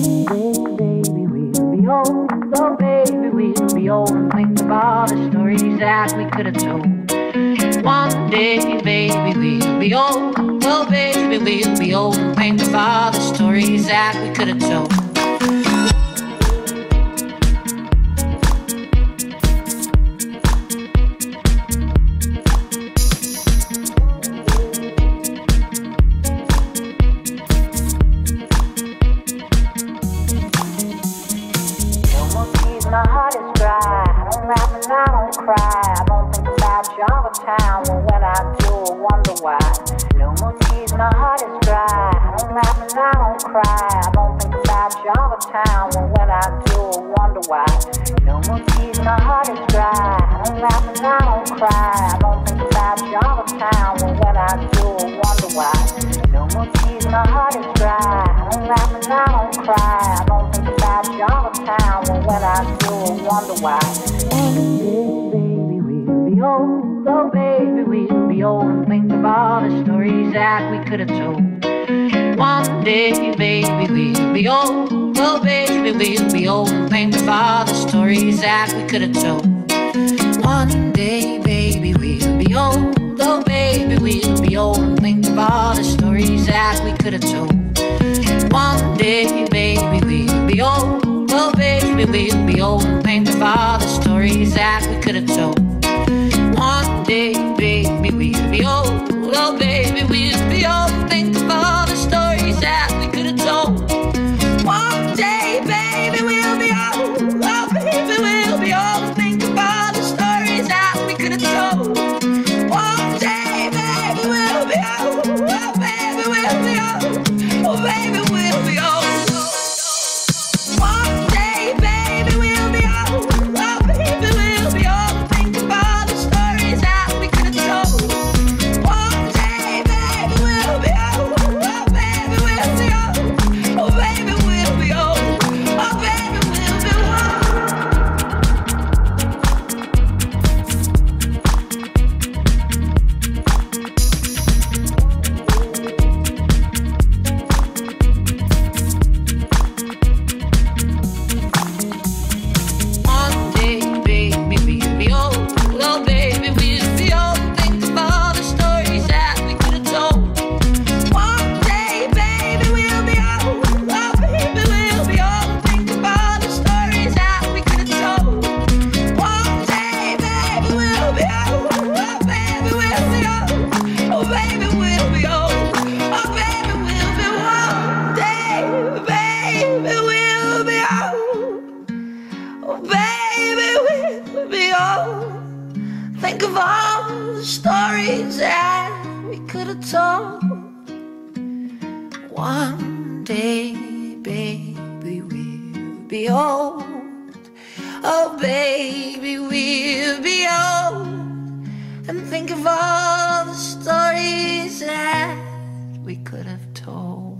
baby, we'll be old. Oh, baby, we'll be old. And think of all the stories that we could have told. One day, baby, we'll be old. Oh, baby, we'll be old. And think of all the stories that we could have told. My heart is dry. I don't laugh and I don't cry. I don't think about Java Town, but when I do, I wonder why. No more tears, my heart is dry. I don't laugh and I don't cry. I don't think about Java Town, but when I do, I wonder why. No more tears, my heart is dry. I don't laugh and I don't cry. I don't think about Java Town, but when I do, I wonder why. No more tears, my heart is dry. I don't laugh and I don't cry. I don't think about Java Town, but when I do, I wonder why. Baby, we'll be old. Oh, baby, we'll be old. And think of all the stories that we could have told. One day, baby, we'll be old. Oh, baby, we'll be old. And think of all the stories that we could have told. One day, baby, we'll be old. Oh, baby, we'll be old. And think of all the stories that we could have told. One day, baby, we'll be old. Oh, baby, we'll be old. And think of all the stories that we could have told. One day, baby, we'll be old. Oh, baby, we'll be old. Think of all the stories that we could have told. One day, baby, we'll be old. Oh, baby, we'll be old. Think of all the stories that we could have told. One day, baby, we'll be old. Oh, baby, we'll be old. Oh, baby, we'll be old. One day, baby, we'll be old. Oh, baby, we'll be old. Think of all the stories that we could have told. One day, baby, we'll be old. Oh, baby, we'll be old. Oh, baby, we'll be old. Oh, baby, we'll be One day, baby, we'll be old. Oh, baby, we'll be old. Think of all the stories that we could have told. One day, baby, we'll be old. Oh, baby, we'll be old. Think of all the stories that we could have told. One day, baby, we'll be old. Oh, baby, we'll be old. Oh, baby, we'll be old. Oh, baby, we'll be one day, baby, we'll be old. Oh, baby, we'll be old. Think of all the stories that we could have told. One day, baby, we'll be old. Oh, baby, we'll be old. And think of all the stories that we could have told.